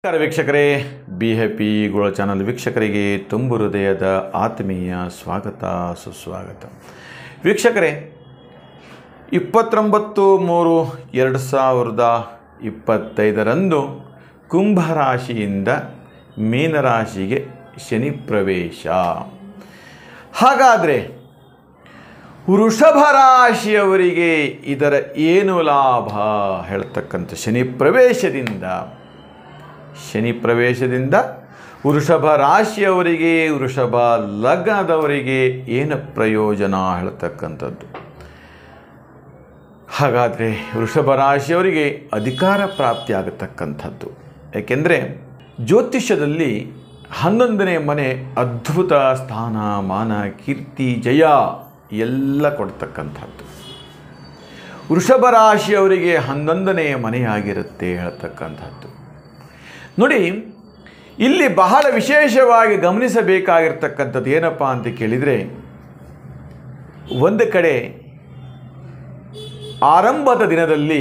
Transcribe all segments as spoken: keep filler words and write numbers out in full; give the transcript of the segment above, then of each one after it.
ನಮಸ್ಕಾರ ವೀಕ್ಷಕರೇ, be happy ಗೋಳ ಚಾನಲ್ ವೀಕ್ಷಕರಿಗೆ ತುಂಬು ಹೃದಯದ ಆತ್ಮೀಯ ಸ್ವಾಗತ ಸುಸ್ವಾಗತ. ವೀಕ್ಷಕರೇ, ಇಪ್ಪತ್ತೊಂಬತ್ತು ಮೂರು ಎರಡು ಸಾವಿರದ ಇಪ್ಪತ್ತೈದರಂದು ಕುಂಭರಾಶಿಯಿಂದ ಮೀನರಾಶಿಗೆ ಶನಿ ಪ್ರವೇಶ. ಹಾಗಾದರೆ ವೃಷಭ ರಾಶಿಯವರಿಗೆ ಇದರ ಏನು ಲಾಭ ಹೇಳ್ತಕ್ಕಂಥ ಶನಿ ಪ್ರವೇಶದಿಂದ ಶನಿ ಪ್ರವೇಶದಿಂದ ವೃಷಭ ರಾಶಿಯವರಿಗೆ, ವೃಷಭ ಲಗ್ನದವರಿಗೆ ಏನು ಪ್ರಯೋಜನ ಹೇಳ್ತಕ್ಕಂಥದ್ದು. ಹಾಗಾದರೆ ವೃಷಭ ರಾಶಿಯವರಿಗೆ ಅಧಿಕಾರ ಪ್ರಾಪ್ತಿಯಾಗತಕ್ಕಂಥದ್ದು. ಏಕೆಂದರೆ ಜ್ಯೋತಿಷ್ಯದಲ್ಲಿ ಹನ್ನೊಂದನೇ ಮನೆ ಅದ್ಭುತ ಸ್ಥಾನ, ಮಾನ, ಕೀರ್ತಿ, ಜಯ ಎಲ್ಲ ಕೊಡ್ತಕ್ಕಂಥದ್ದು. ವೃಷಭ ರಾಶಿಯವರಿಗೆ ಹನ್ನೊಂದನೇ ಮನೆಯಾಗಿರುತ್ತೆ ಹೇಳ್ತಕ್ಕಂಥದ್ದು. ನೋಡಿ, ಇಲ್ಲಿ ಬಹಳ ವಿಶೇಷವಾಗಿ ಗಮನಿಸಬೇಕಾಗಿರ್ತಕ್ಕಂಥದ್ದು ಏನಪ್ಪ ಅಂತ ಕೇಳಿದರೆ, ಒಂದು ಕಡೆ ಆರಂಭದ ದಿನದಲ್ಲಿ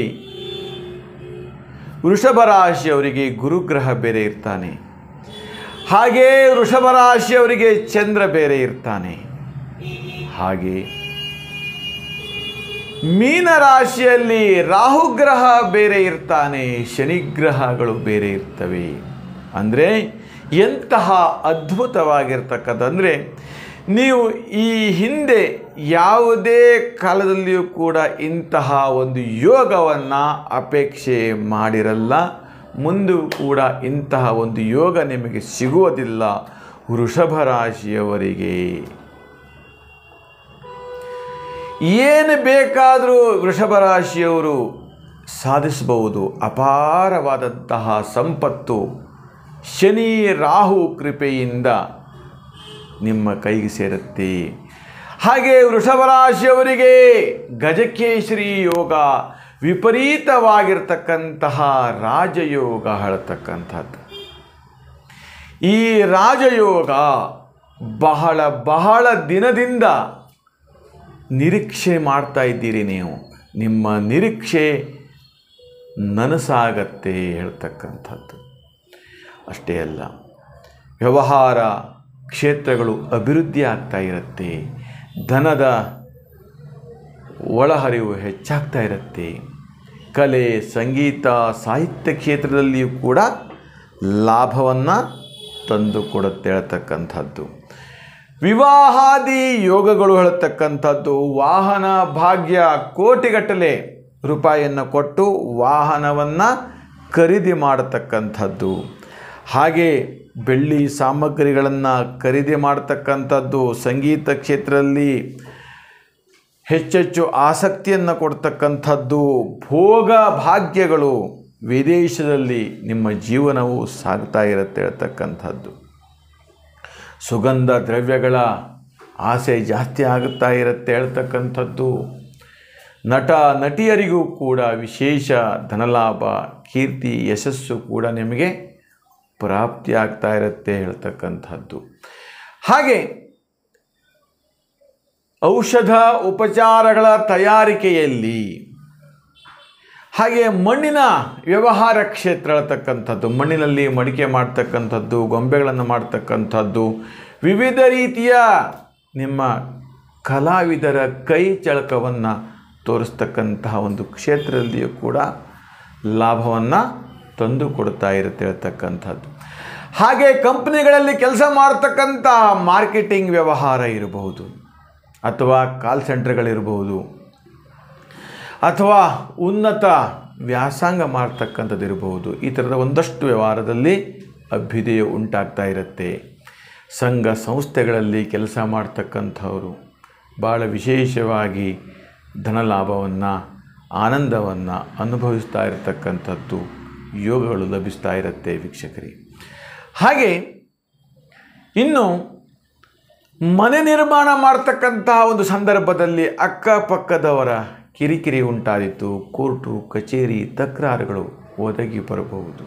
ವೃಷಭ ರಾಶಿಯವರಿಗೆ ಗುರುಗ್ರಹ ಬೇರೆ ಇರ್ತಾನೆ, ಹಾಗೇ ವೃಷಭ ರಾಶಿಯವರಿಗೆ ಚಂದ್ರ ಬೇರೆ ಇರ್ತಾನೆ, ಹಾಗೆ ಮೀನರಾಶಿಯಲ್ಲಿ ರಾಹುಗ್ರಹ ಬೇರೆ ಇರ್ತಾನೆ, ಶನಿಗ್ರಹಗಳು ಬೇರೆ ಇರ್ತವೆ. ಅಂದರೆ ಎಂತಹ ಅದ್ಭುತವಾಗಿರ್ತಕ್ಕಂಥದ್ದು. ನೀವು ಈ ಹಿಂದೆ ಯಾವುದೇ ಕಾಲದಲ್ಲಿಯೂ ಕೂಡ ಇಂತಹ ಒಂದು ಯೋಗವನ್ನು ಅಪೇಕ್ಷೆ ಮಾಡಿರಲ್ಲ, ಮುಂದೂ ಕೂಡ ಇಂತಹ ಒಂದು ಯೋಗ ನಿಮಗೆ ಸಿಗುವುದಿಲ್ಲ ವೃಷಭ ರಾಶಿಯವರಿಗೆ. ಏನು ಬೇಕಾದರೂ ವೃಷಭ ರಾಶಿಯವರು ಸಾಧಿಸಬಹುದು. ಅಪಾರವಾದಂತಹ ಸಂಪತ್ತು ಶನಿ ರಾಹು ಕೃಪೆಯಿಂದ ನಿಮ್ಮ ಕೈಗೆ ಸೇರುತ್ತೆ. ಹಾಗೆ ವೃಷಭ ರಾಶಿಯವರಿಗೆ ಗಜಕೇಸರಿ ಯೋಗ, ವಿಪರೀತವಾಗಿರ್ತಕ್ಕಂತಹ ರಾಜಯೋಗ ಹೇಳ್ತಕ್ಕಂಥದ್ದು. ಈ ರಾಜಯೋಗ ಬಹಳ ಬಹಳ ದಿನದಿಂದ ನಿರೀಕ್ಷೆ ಮಾಡ್ತಾ ಇದ್ದೀರಿ ನೀವು. ನಿಮ್ಮ ನಿರೀಕ್ಷೆ ನನಸಾಗತ್ತೆ ಹೇಳ್ತಕ್ಕಂಥದ್ದು. ಅಷ್ಟೇ ಅಲ್ಲ, ವ್ಯವಹಾರ ಕ್ಷೇತ್ರಗಳು ಅಭಿವೃದ್ಧಿ ಆಗ್ತಾ ಇರುತ್ತೆ, ಧನದ ಒಳಹರಿವು ಹೆಚ್ಚಾಗ್ತಾ ಇರುತ್ತೆ. ಕಲೆ, ಸಂಗೀತ, ಸಾಹಿತ್ಯ ಕ್ಷೇತ್ರದಲ್ಲಿಯೂ ಕೂಡ ಲಾಭವನ್ನು ತಂದು ಕೊಡುತ್ತೆ ಹೇಳ್ತಕ್ಕಂಥದ್ದು. ವಿವಾಹಾದಿ ಯೋಗಗಳು ಹೇಳ್ತಕ್ಕಂಥದ್ದು. ವಾಹನ ಭಾಗ್ಯ, ಕೋಟಿಗಟ್ಟಲೆ ರೂಪಾಯಿಯನ್ನು ಕೊಟ್ಟು ವಾಹನವನ್ನು ಖರೀದಿ ಮಾಡತಕ್ಕಂಥದ್ದು. ಹಾಗೆ ಬೆಳ್ಳಿ ಸಾಮಗ್ರಿಗಳನ್ನು ಖರೀದಿ ಮಾಡತಕ್ಕಂಥದ್ದು. ಸಂಗೀತ ಕ್ಷೇತ್ರದಲ್ಲಿ ಹೆಚ್ಚೆಚ್ಚು ಆಸಕ್ತಿಯನ್ನು ಕೊಡ್ತಕ್ಕಂಥದ್ದು. ಭೋಗ ಭಾಗ್ಯಗಳು, ವಿದೇಶದಲ್ಲಿ ನಿಮ್ಮ ಜೀವನವು ಸಾಗ್ತಾ ಇರುತ್ತೆ ಹೇಳ್ತಕ್ಕಂಥದ್ದು. ಸುಗಂಧ ದ್ರವ್ಯಗಳ ಆಸೆ ಜಾಸ್ತಿ ಆಗುತ್ತಾ ಇರುತ್ತೆ ಹೇಳ್ತಕ್ಕಂಥದ್ದು. ನಟ ನಟಿಯರಿಗೂ ಕೂಡ ವಿಶೇಷ ಧನಲಾಭ, ಕೀರ್ತಿ, ಯಶಸ್ಸು ಕೂಡ ನಿಮಗೆ ಪ್ರಾಪ್ತಿಯಾಗ್ತಾ ಇರುತ್ತೆ ಹೇಳ್ತಕ್ಕಂಥದ್ದು. ಹಾಗೆ ಔಷಧ ಉಪಚಾರಗಳ ತಯಾರಿಕೆಯಲ್ಲಿ, ಹಾಗೆ ಮಣ್ಣಿನ ವ್ಯವಹಾರ ಕ್ಷೇತ್ರ ಹೇಳ್ತಕ್ಕಂಥದ್ದು. ಮಣ್ಣಿನಲ್ಲಿ ಮಡಿಕೆ ಮಾಡ್ತಕ್ಕಂಥದ್ದು, ಗೊಂಬೆಗಳನ್ನು ಮಾಡ್ತಕ್ಕಂಥದ್ದು, ವಿವಿಧ ರೀತಿಯ ನಿಮ್ಮ ಕಲಾವಿದರ ಕೈ ಚಳಕವನ್ನು ತೋರಿಸ್ತಕ್ಕಂತಹ ಒಂದು ಕ್ಷೇತ್ರದಲ್ಲಿಯೂ ಕೂಡ ಲಾಭವನ್ನು ತಂದು ಕೊಡ್ತಾ ಇರುತ್ತೆ ಹೇಳ್ತಕ್ಕಂಥದ್ದು. ಹಾಗೆ ಕಂಪ್ನಿಗಳಲ್ಲಿ ಕೆಲಸ ಮಾಡ್ತಕ್ಕಂಥ ಮಾರ್ಕೆಟಿಂಗ್ ವ್ಯವಹಾರ ಇರಬಹುದು, ಅಥವಾ ಕಾಲ್ ಸೆಂಟರ್ಗಳಿರಬಹುದು, ಅಥವಾ ಉನ್ನತ ವ್ಯಾಸಂಗ ಮಾಡ್ತಕ್ಕಂಥದ್ದು ಇರಬಹುದು. ಈ ಥರದ ಒಂದಷ್ಟು ವ್ಯವಹಾರದಲ್ಲಿ ಅಭ್ಯುದಯ ಉಂಟಾಗ್ತಾ ಇರುತ್ತೆ. ಸಂಘ ಸಂಸ್ಥೆಗಳಲ್ಲಿ ಕೆಲಸ ಮಾಡ್ತಕ್ಕಂಥವರು ಭಾಳ ವಿಶೇಷವಾಗಿ ಧನಲಾಭವನ್ನು, ಆನಂದವನ್ನು ಅನುಭವಿಸ್ತಾ ಇರತಕ್ಕಂಥದ್ದು ಯೋಗಗಳು ಲಭಿಸ್ತಾ ಇರುತ್ತೆ ವೀಕ್ಷಕರೇ. ಹಾಗೆ ಇನ್ನು ಮನೆ ನಿರ್ಮಾಣ ಮಾಡ್ತಕ್ಕಂತಹ ಒಂದು ಸಂದರ್ಭದಲ್ಲಿ ಅಕ್ಕಪಕ್ಕದವರ ಕಿರಿಕಿರಿ ಉಂಟಾದಿತ್ತು, ಕೋರ್ಟು ಕಚೇರಿ ತಕರಾರುಗಳು ಒದಗಿ ಬರಬಹುದು.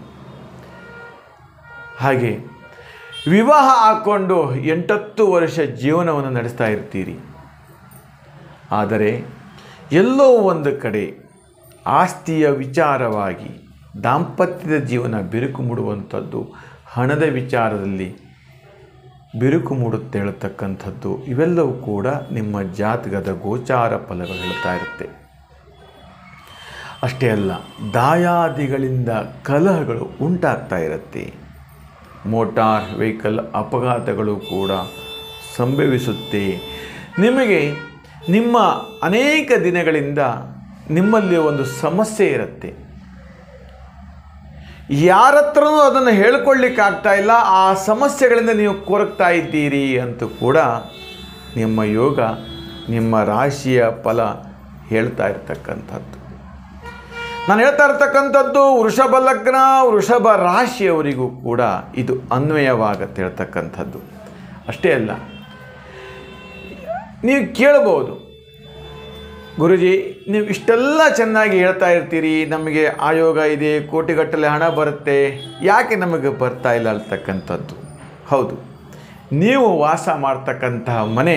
ಹಾಗೆ ವಿವಾಹ ಹಾಕ್ಕೊಂಡು ಎಂಟತ್ತು ವರ್ಷ ಜೀವನವನ್ನು ನಡೆಸ್ತಾ ಇರ್ತೀರಿ. ಆದರೆ ಎಲ್ಲೋ ಒಂದು ಕಡೆ ಆಸ್ತಿಯ ವಿಚಾರವಾಗಿ ದಾಂಪತ್ಯದ ಜೀವನ ಬಿರುಕು ಮೂಡುವಂಥದ್ದು, ಹಣದ ವಿಚಾರದಲ್ಲಿ ಬಿರುಕು ಮೂಡುತ್ತೆ ಹೇಳ್ತಕ್ಕಂಥದ್ದು, ಇವೆಲ್ಲವೂ ಕೂಡ ನಿಮ್ಮ ಜಾತಕದ ಗೋಚಾರ ಫಲಗಳು ಹೇಳ್ತಾ ಇರುತ್ತೆ. ಅಷ್ಟೇ ಅಲ್ಲ, ದಾಯಾದಿಗಳಿಂದ ಕಲಹಗಳು ಉಂಟಾಗ್ತಾ ಇರುತ್ತೆ. ಮೋಟಾರ್ ವೆಹಿಕಲ್ ಅಪಘಾತಗಳು ಕೂಡ ಸಂಭವಿಸುತ್ತೆ. ನಿಮಗೆ ನಿಮ್ಮ ಅನೇಕ ದಿನಗಳಿಂದ ನಿಮ್ಮಲ್ಲಿ ಒಂದು ಸಮಸ್ಯೆ ಇರುತ್ತೆ. ಯಾರ ಹತ್ರನೂ ಅದನ್ನು ಹೇಳ್ಕೊಳ್ಳಿಕ್ಕಾಗ್ತಾ ಇಲ್ಲ. ಆ ಸಮಸ್ಯೆಗಳಿಂದ ನೀವು ಕೊರಗ್ತಾ ಇದ್ದೀರಿ ಅಂತೂ ಕೂಡ ನಿಮ್ಮ ಯೋಗ, ನಿಮ್ಮ ರಾಶಿಯ ಫಲ ಹೇಳ್ತಾ ಇರ್ತಕ್ಕಂಥದ್ದು. ನಾನು ಹೇಳ್ತಾ ಇರ್ತಕ್ಕಂಥದ್ದು ವೃಷಭ ಲಗ್ನ, ವೃಷಭ ರಾಶಿಯವರಿಗೂ ಕೂಡ ಇದು ಅನ್ವಯವಾಗತ್ತೆ ಹೇಳ್ತಕ್ಕಂಥದ್ದು. ಅಷ್ಟೇ ಅಲ್ಲ, ನೀವು ಕೇಳಬಹುದು, ಗುರುಜಿ ನೀವು ಇಷ್ಟೆಲ್ಲ ಚೆನ್ನಾಗಿ ಹೇಳ್ತಾ ಇರ್ತೀರಿ, ನಮಗೆ ಆಯೋಗ ಇದೆ, ಕೋಟಿಗಟ್ಟಲೆ ಹಣ ಬರುತ್ತೆ, ಯಾಕೆ ನಮಗೆ ಬರ್ತಾ ಇಲ್ಲ ಅಂತಕ್ಕಂಥದ್ದು. ಹೌದು, ನೀವು ವಾಸ ಮಾಡ್ತಕ್ಕಂತಹ ಮನೆ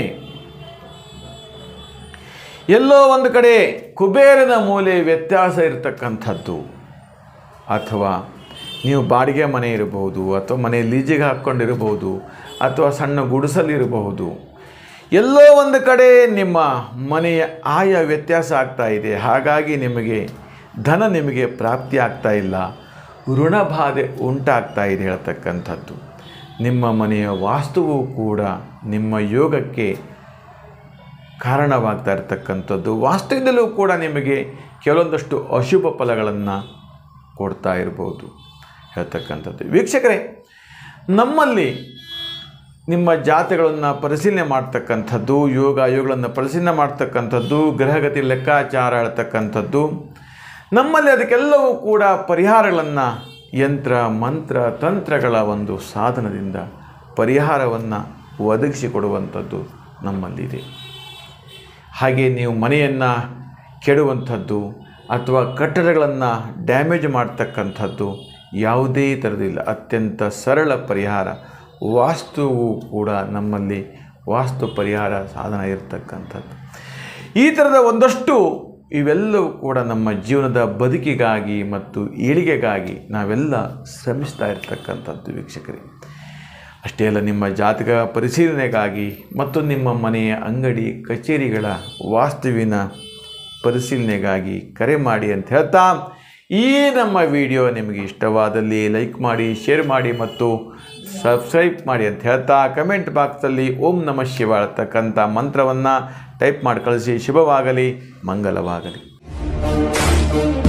ಎಲ್ಲೋ ಒಂದು ಕಡೆ ಕುಬೇರನ ಮೂಲೆ ವ್ಯತ್ಯಾಸ ಇರತಕ್ಕಂಥದ್ದು, ಅಥವಾ ನೀವು ಬಾಡಿಗೆ ಮನೆ ಇರಬಹುದು, ಅಥವಾ ಮನೆ ಲೀಜಿಗೆ ಹಾಕ್ಕೊಂಡಿರಬಹುದು, ಅಥವಾ ಸಣ್ಣ ಗುಡಿಸಲಿರಬಹುದು. ಎಲ್ಲೋ ಒಂದು ಕಡೆ ನಿಮ್ಮ ಮನೆಯ ಆಯ ವ್ಯತ್ಯಾಸ ಆಗ್ತಾ ಇದೆ. ಹಾಗಾಗಿ ನಿಮಗೆ ಧನ ನಿಮಗೆ ಪ್ರಾಪ್ತಿ ಆಗ್ತಾ ಇಲ್ಲ, ಋಣಬಾಧೆ ಉಂಟಾಗ್ತಾ ಇದೆ ಹೇಳ್ತಕ್ಕಂಥದ್ದು. ನಿಮ್ಮ ಮನೆಯ ವಾಸ್ತುವು ಕೂಡ ನಿಮ್ಮ ಯೋಗಕ್ಕೆ ಕಾರಣವಾಗ್ತಾ ಇರತಕ್ಕಂಥದ್ದು. ವಾಸ್ತುವಿನಲ್ಲೂ ಕೂಡ ನಿಮಗೆ ಕೆಲವೊಂದಷ್ಟು ಅಶುಭ ಫಲಗಳನ್ನು ಕೊಡ್ತಾ ಇರ್ಬೋದು ಹೇಳ್ತಕ್ಕಂಥದ್ದು. ವೀಕ್ಷಕರೇ, ನಮ್ಮಲ್ಲಿ ನಿಮ್ಮ ಜಾತಗಳನ್ನು ಪರಿಶೀಲನೆ ಮಾಡ್ತಕ್ಕಂಥದ್ದು, ಯೋಗ ಯೋಗಗಳನ್ನು ಪರಿಶೀಲನೆ ಮಾಡ್ತಕ್ಕಂಥದ್ದು, ಗ್ರಹಗತಿ ಲೆಕ್ಕಾಚಾರ ಹೇಳ್ತಕ್ಕಂಥದ್ದು, ನಮ್ಮಲ್ಲಿ ಅದಕ್ಕೆಲ್ಲವೂ ಕೂಡ ಪರಿಹಾರಗಳನ್ನು ಯಂತ್ರ ಮಂತ್ರ ತಂತ್ರಗಳ ಒಂದು ಸಾಧನದಿಂದ ಪರಿಹಾರವನ್ನು ಒದಗಿಸಿಕೊಡುವಂಥದ್ದು ನಮ್ಮಲ್ಲಿದೆ. ಹಾಗೆ ನೀವು ಮನೆಯನ್ನು ಕೆಡುವಂಥದ್ದು ಅಥವಾ ಕಟ್ಟಡಗಳನ್ನು ಡ್ಯಾಮೇಜ್ ಮಾಡ್ತಕ್ಕಂಥದ್ದು ಯಾವುದೇ ಥರದಿಲ್ಲ. ಅತ್ಯಂತ ಸರಳ ಪರಿಹಾರ ವಾಸ್ತುವು ಕೂಡ ನಮ್ಮಲ್ಲಿ ವಾಸ್ತು ಪರಿಹಾರ ಸಾಧನ ಇರತಕ್ಕಂಥದ್ದು. ಈ ಥರದ ಒಂದಷ್ಟು ಇವೆಲ್ಲವೂ ಕೂಡ ನಮ್ಮ ಜೀವನದ ಬದುಕಿಗಾಗಿ ಮತ್ತು ಏಳಿಗೆಗಾಗಿ ನಾವೆಲ್ಲ ಶ್ರಮಿಸ್ತಾ ಇರತಕ್ಕಂಥದ್ದು ವೀಕ್ಷಕರೇ. ಅಷ್ಟೇ ಅಲ್ಲ, ನಿಮ್ಮ ಜಾತಕ ಪರಿಶೀಲನೆಗಾಗಿ ಮತ್ತು ನಿಮ್ಮ ಮನೆಯ ಅಂಗಡಿ ಕಚೇರಿಗಳ ವಾಸ್ತುವಿನ ಪರಿಶೀಲನೆಗಾಗಿ ಕರೆ ಮಾಡಿ ಅಂತ ಹೇಳ್ತಾ, ಈ ನಮ್ಮ ವಿಡಿಯೋ ನಿಮಗೆ ಇಷ್ಟವಾದಲ್ಲಿ ಲೈಕ್ ಮಾಡಿ, ಶೇರ್ ಮಾಡಿ ಮತ್ತು ಸಬ್ಸ್ಕ್ರೈಬ್ ಮಾಡಿ ಅಂತ ಹೇಳ್ತಾ, ಕಮೆಂಟ್ ಬಾಕ್ಸಲ್ಲಿ ಓಂ ನಮಃ ಶಿವಾಯ ಅಂತಕ್ಕಂಥ ಮಂತ್ರವನ್ನು ಟೈಪ್ ಮಾಡಿ ಕಳಿಸಿ. ಶುಭವಾಗಲಿ, ಮಂಗಲವಾಗಲಿ.